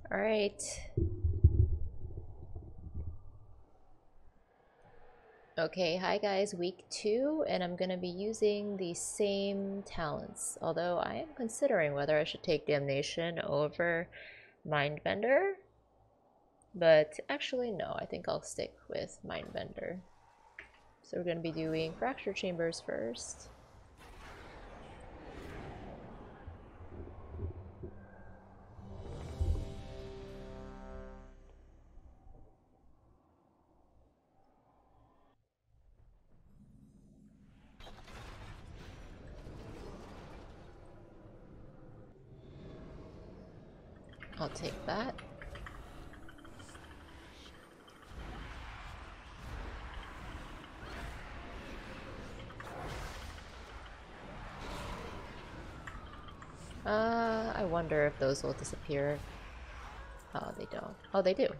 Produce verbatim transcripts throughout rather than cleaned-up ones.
All right. Okay, hi guys, week two, and I'm gonna be using the same talents. Although I am considering whether I should take Damnation over Mindbender. But actually, no, I think I'll stick with Mindbender. So we're gonna be doing Fracture Chambers first. I'll take that. Uh, I wonder if those will disappear. Oh, they don't. Oh, they do.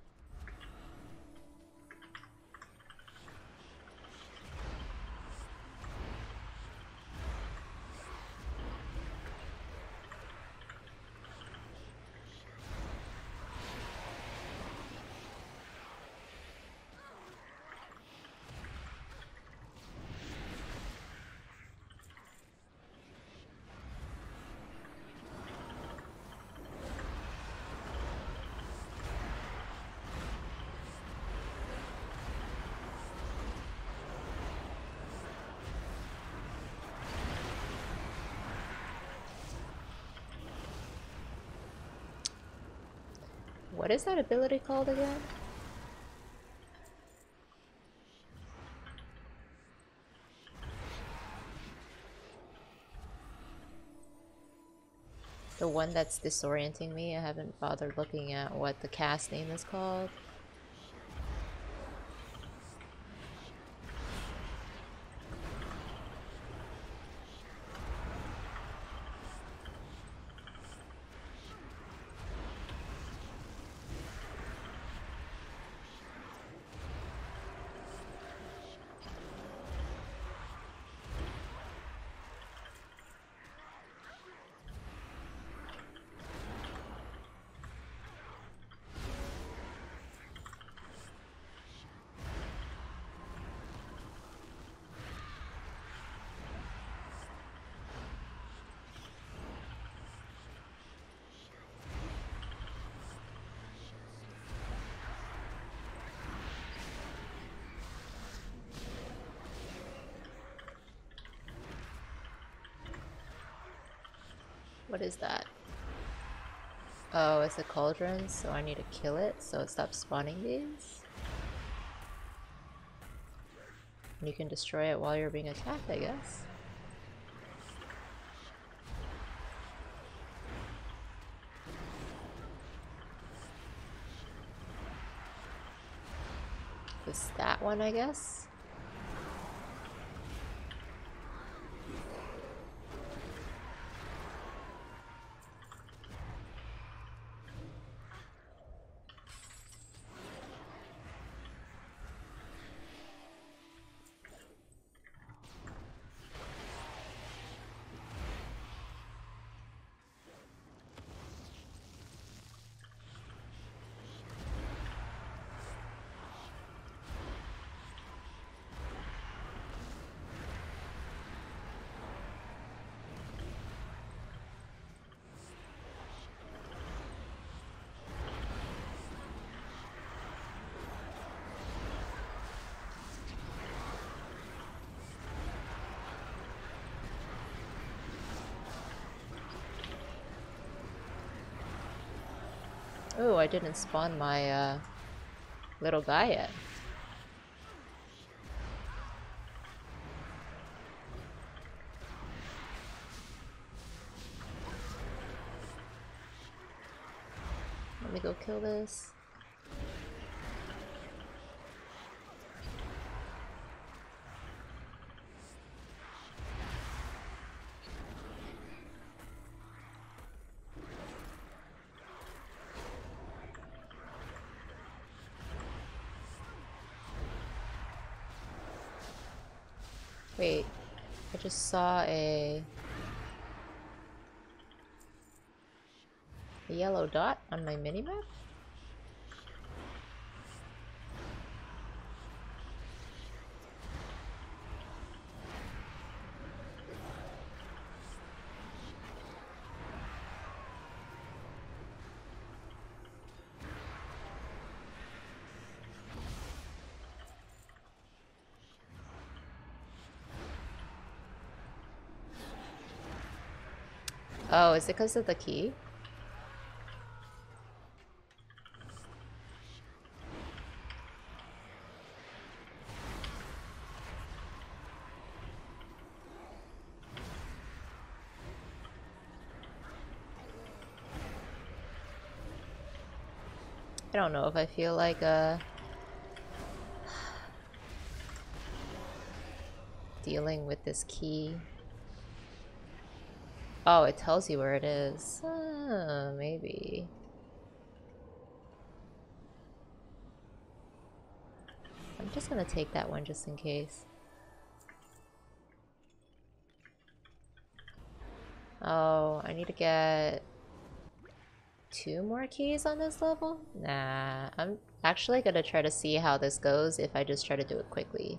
What is that ability called again? The one that's disorienting me. I haven't bothered looking at what the cast name is called. What is that? Oh, it's a cauldron, so I need to kill it so it stops spawning these. You can destroy it while you're being attacked, I guess. It's that one, I guess. Oh, I didn't spawn my uh, little guy yet. Let me go kill this. Wait, I just saw a... A yellow dot on my minimap? Oh, is it because of the key? I don't know if I feel like uh dealing with this key. Oh, it tells you where it is. Uh, maybe. I'm just gonna take that one just in case. Oh, I need to get two more keys on this level? Nah, I'm actually gonna try to see how this goes if I just try to do it quickly.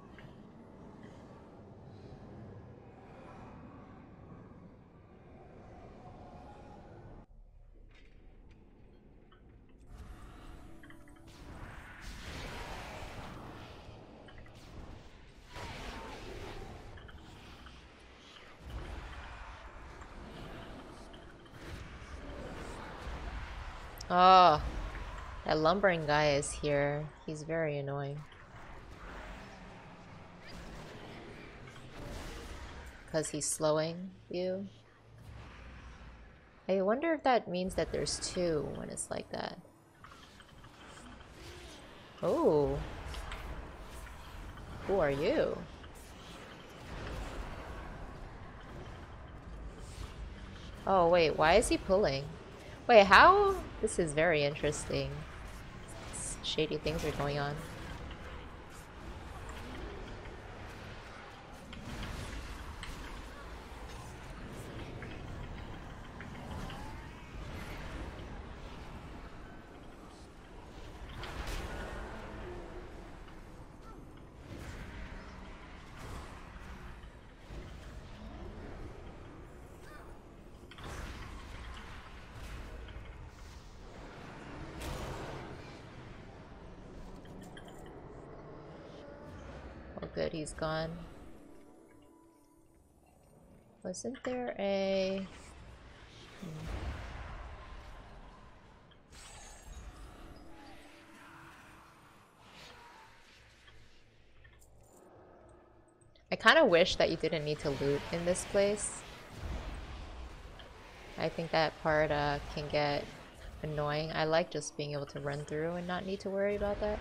Oh, that lumbering guy is here. He's very annoying. Because he's slowing you. I wonder if that means that there's two when it's like that. Oh. Who are you? Oh, wait, why is he pulling? Wait, how? This is very interesting. Shady things are going on. Oh good, he's gone. Wasn't there a... Hmm. I kind of wish that you didn't need to loot in this place. I think that part uh, can get annoying. I like just being able to run through and not need to worry about that.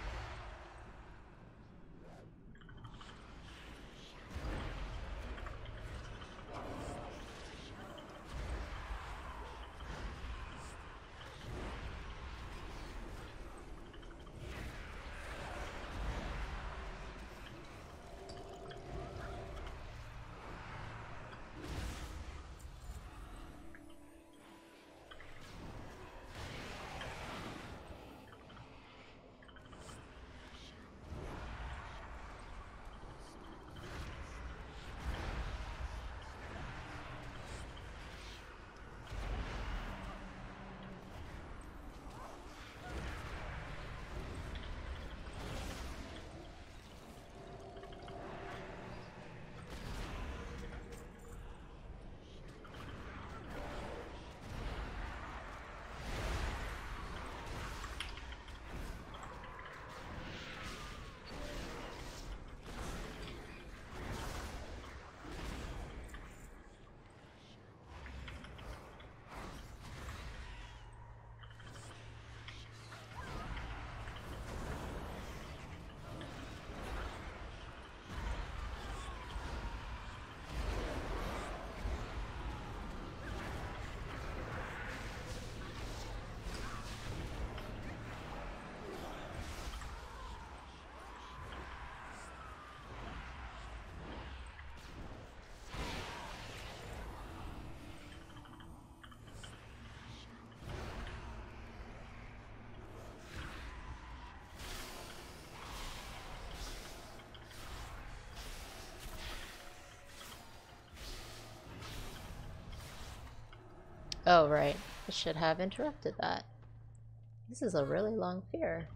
Oh, right. I should have interrupted that. This is a really long fear.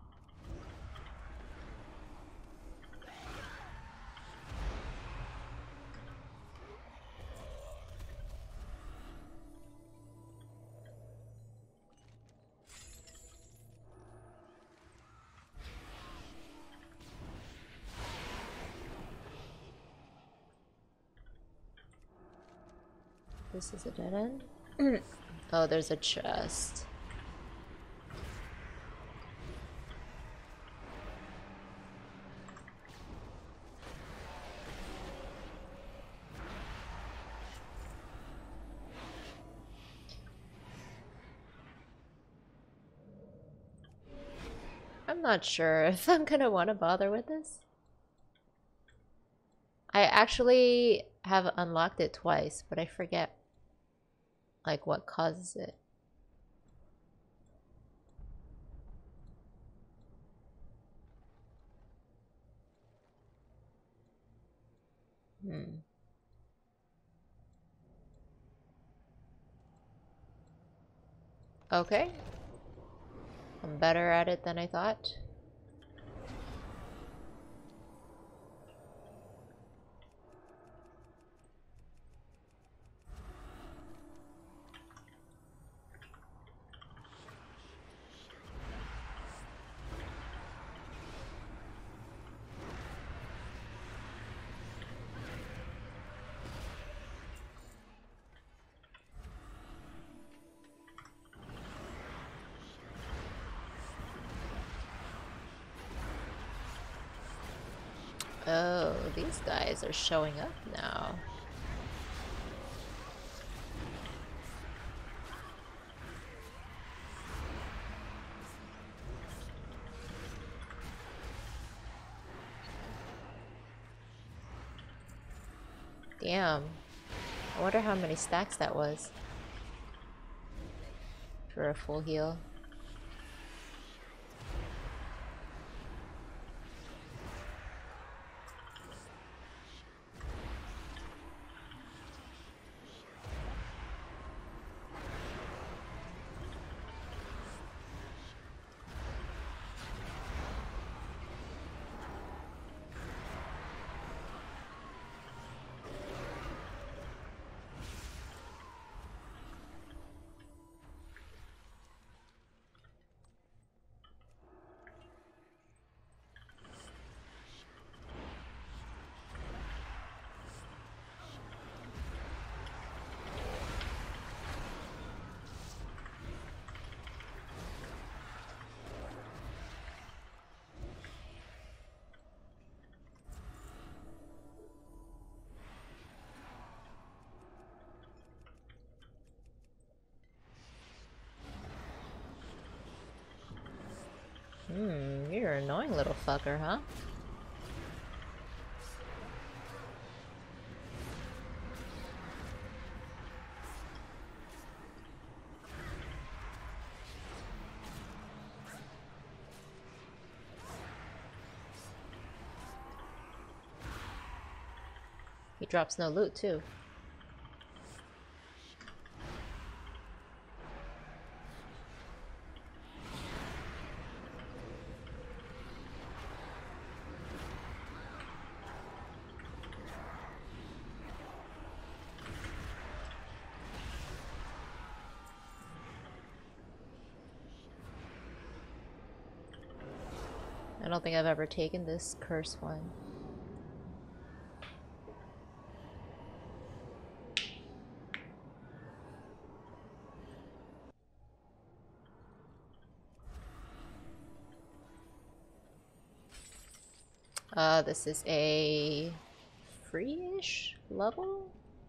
This is a dead end? Oh, there's a chest. I'm not sure if I'm gonna want to bother with this. I actually have unlocked it twice, but I forget like what causes it. Hmm. Okay. I'm better at it than I thought. Oh, these guys are showing up now. Damn. I wonder how many stacks that was for a full heal. Hmm, you're an annoying little fucker, huh? He drops no loot, too. I don't think I've ever taken this curse one. Uh, this is a free-ish level?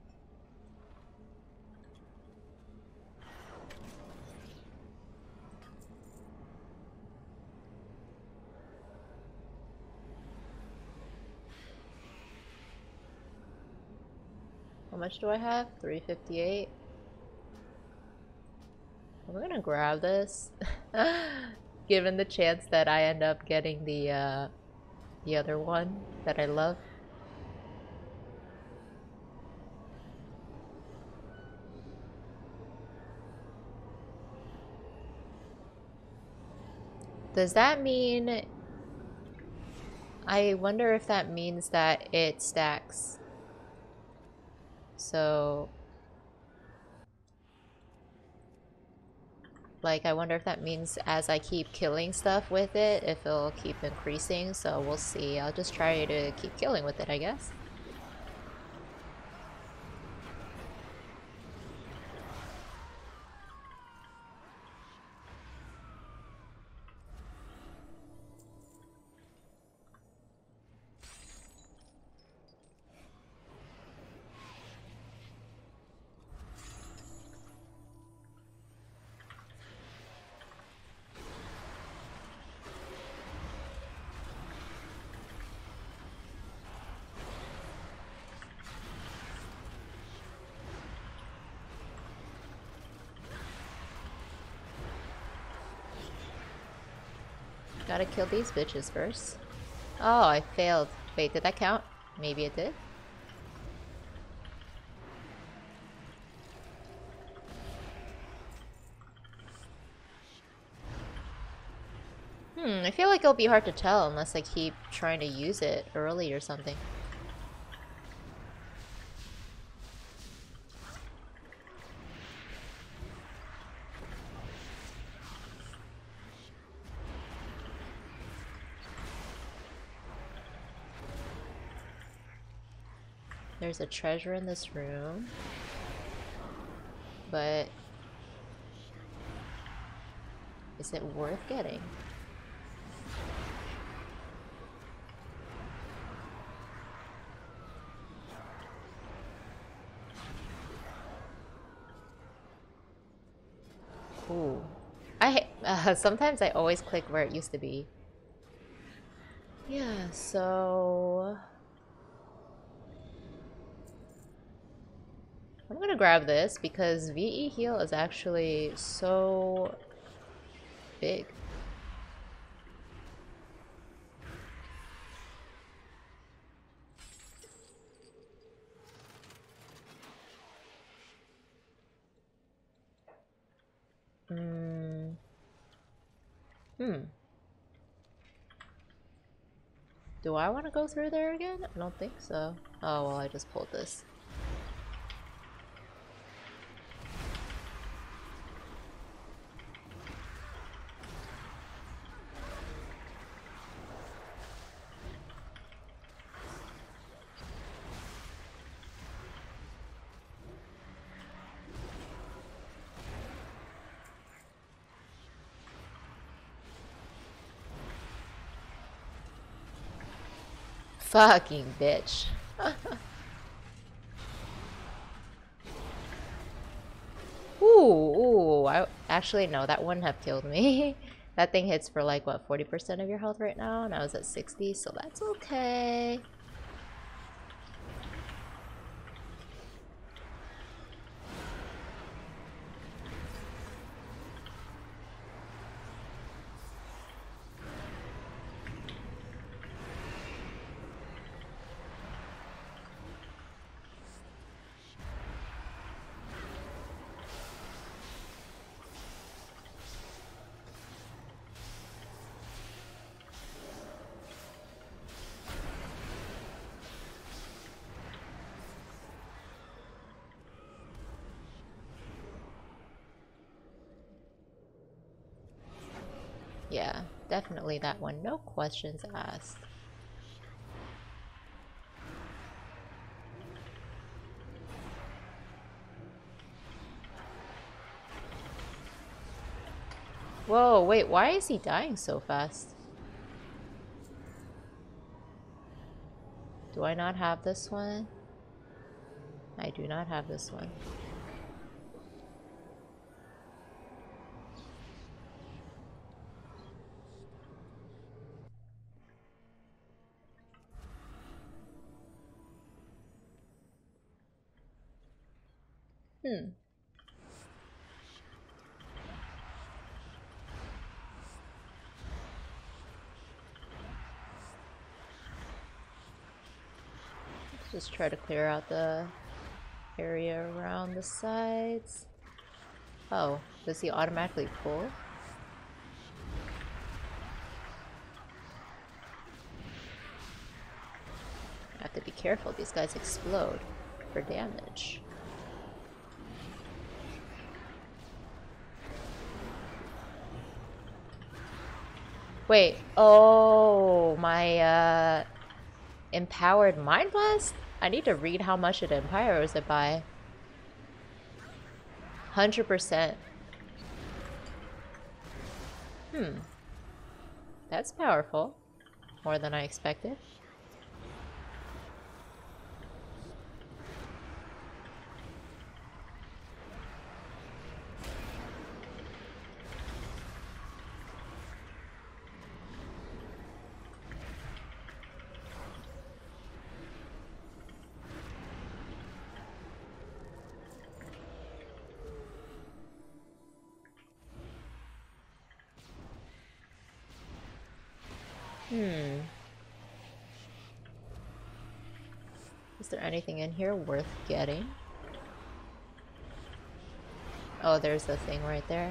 How much do I have? three fifty-eight. I'm gonna grab this. Given the chance that I end up getting the, uh, the other one that I love. Does that mean... I wonder if that means that it stacks. So... Like, I wonder if that means as I keep killing stuff with it, if it'll keep increasing. So we'll see. I'll just try to keep killing with it, I guess. Gotta kill these bitches first. Oh, I failed. Wait, did that count? Maybe it did? Hmm, I feel like it'll be hard to tell unless I keep trying to use it early or something. There's a treasure in this room, but is it worth getting? Ooh. I uh, sometimes I always click where it used to be. Yeah, so I'm gonna grab this because V E heal is actually so big. Hmm. Hmm. Do I want to go through there again? I don't think so. Oh, well, I just pulled this. Fucking bitch. Ooh, ooh. I, actually, no, that wouldn't have killed me. That thing hits for like, what, forty percent of your health right now? And I was at sixty, so that's okay. Yeah, definitely that one. No questions asked. Whoa, wait, why is he dying so fast? Do I not have this one? I do not have this one. Hmm. Let's just try to clear out the area around the sides. Oh, does he automatically pull? careful, these guys explode for damage. Wait, oh, my uh, empowered Mind Blast? I need to read how much it empowers it by. one hundred percent. Hmm. That's powerful. More than I expected. Hmm. Is there anything in here worth getting? Oh, there's the thing right there.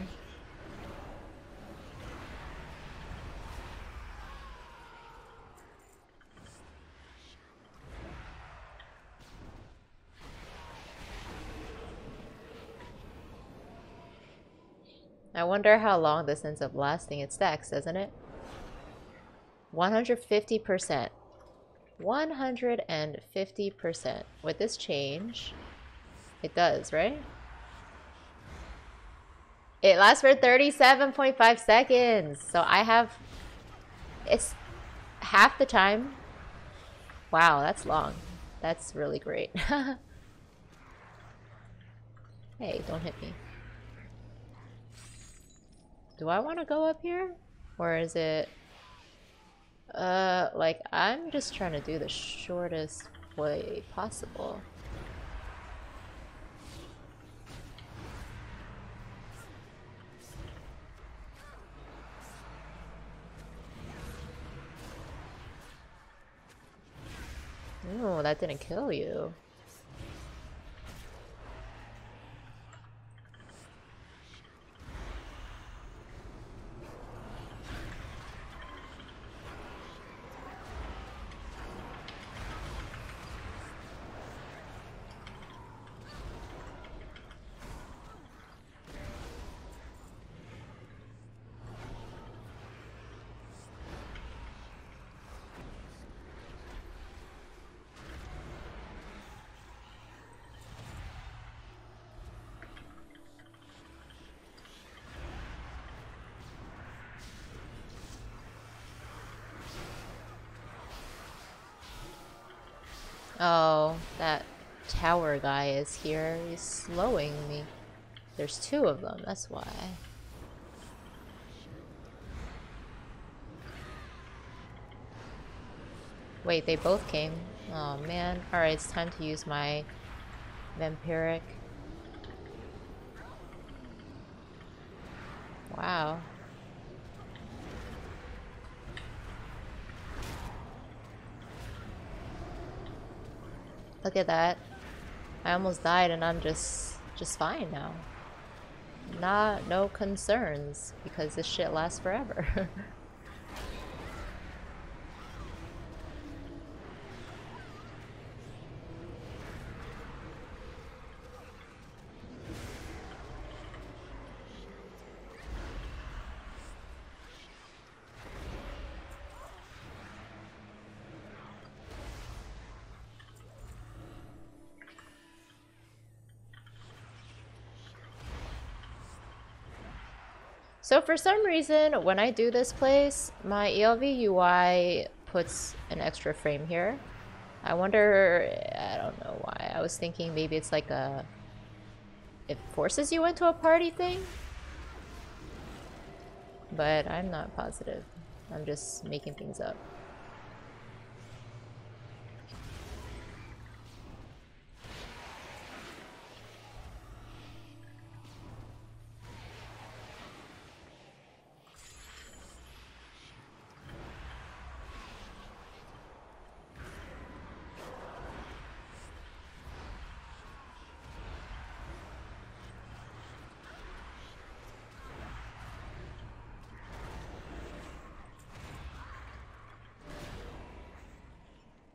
I wonder how long this ends up lasting. It stacks, doesn't it? one hundred fifty percent. one hundred fifty percent. With this change, it does, right? It lasts for thirty-seven point five seconds. So I have... It's half the time. Wow, that's long. That's really great. Hey, don't hit me. Do I want to go up here? Or is it... Uh, like, I'm just trying to do the shortest way possible. Ooh, that didn't kill you. Oh, that tower guy is here. He's slowing me. There's two of them, that's why. Wait, they both came. Oh man. Alright, it's time to use my vampiric. Wow. Look at that. I almost died and I'm just just fine now. Not no concerns because this shit lasts forever. So for some reason, when I do this place, my E L V U I puts an extra frame here. I wonder, I don't know why. I was thinking maybe it's like a, it forces you into a party thing? But I'm not positive. I'm just making things up.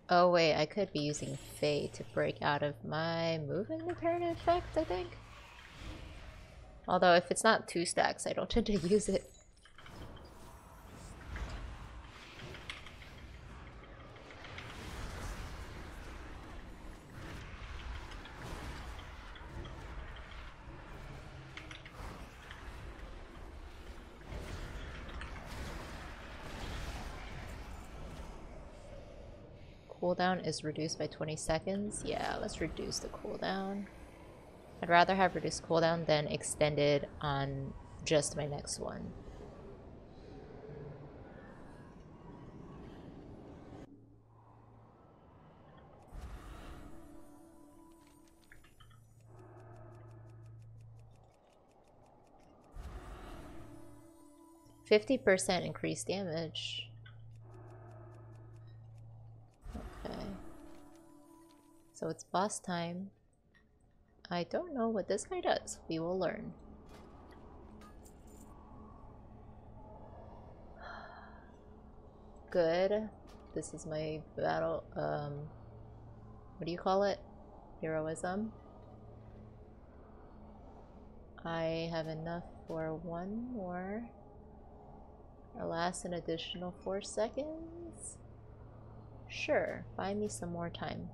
Oh wait, I could be using Fate to break out of my movement impairment effect, I think. Although if it's not two stacks, I don't tend to use it. Cooldown is reduced by twenty seconds. Yeah, let's reduce the cooldown. I'd rather have reduced cooldown than extended on just my next one. fifty percent increased damage. Okay. So it's boss time. I don't know what this guy does. We will learn. Good. This is my battle, um, what do you call it? Heroism. I have enough for one more. It'll last an additional four seconds. Sure, buy me some more time.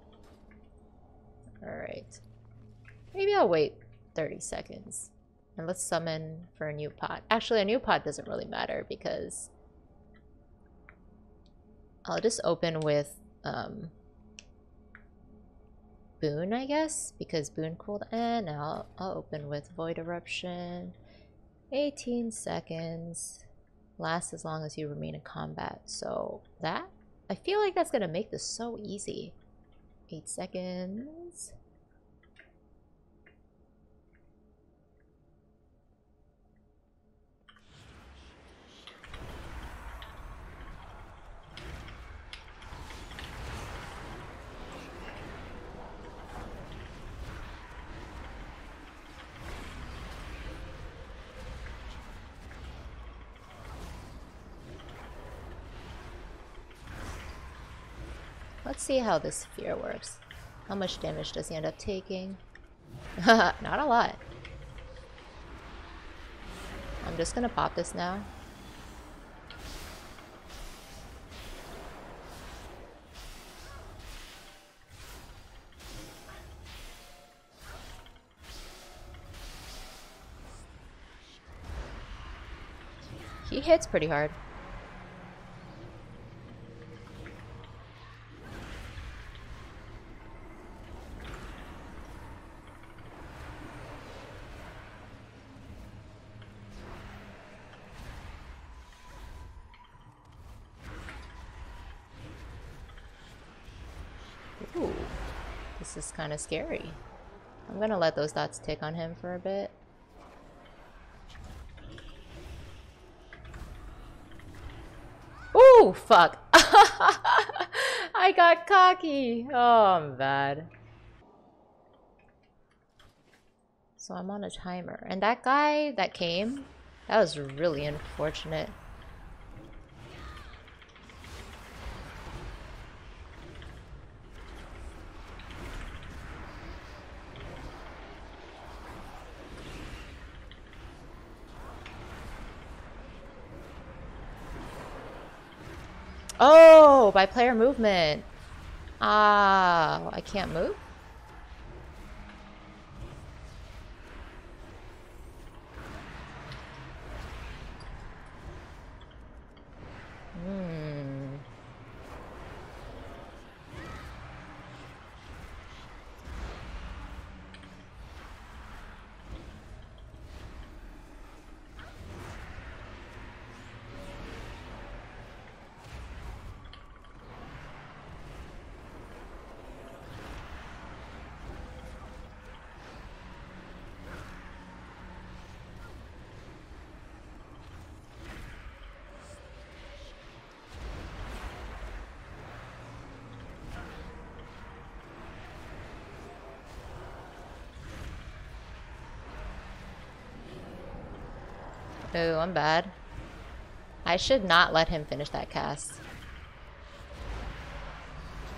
Alright. Maybe I'll wait thirty seconds. And let's summon for a new pot. Actually, a new pot doesn't really matter because I'll just open with um, Boon, I guess, because Boon cooled. And I'll, I'll open with Void Eruption. eighteen seconds. Lasts as long as you remain in combat. So that, I feel like that's gonna make this so easy. Eight seconds. Let's see how this fear works. How much damage does he end up taking? Not a lot. I'm just gonna pop this now. He hits pretty hard. Ooh, this is kind of scary. I'm gonna let those dots tick on him for a bit. Ooh, fuck. I got cocky. Oh, I'm bad. So I'm on a timer. And that guy that came, that was really unfortunate. Oh, by player movement. Ah, I can't move? Hmm. Oh, I'm bad. I should not let him finish that cast.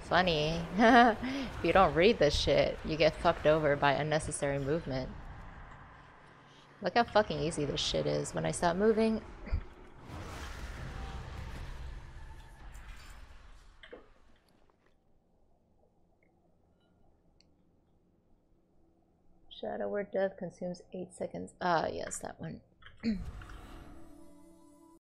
Funny. If you don't read this shit, you get fucked over by unnecessary movement. Look how fucking easy this shit is when I stop moving. Shadow Word Death consumes eight seconds. Ah, yes, that one.